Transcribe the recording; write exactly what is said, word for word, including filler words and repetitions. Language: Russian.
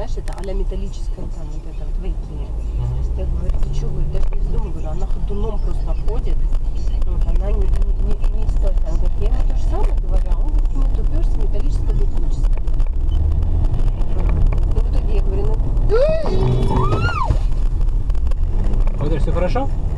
знаешь, это а-ля металлическая там вот это вот в Икее. Я говорю, ты что, говорю, даже не вздумай, говорю, она ходуном просто ходит. Вот, она не, не, не, не стоит. Она говорит, я ему то же самое говорю, а он говорит, нет, упешься, металлическая, металлическая. Ну, в итоге я говорю, ну... Ой, все хорошо?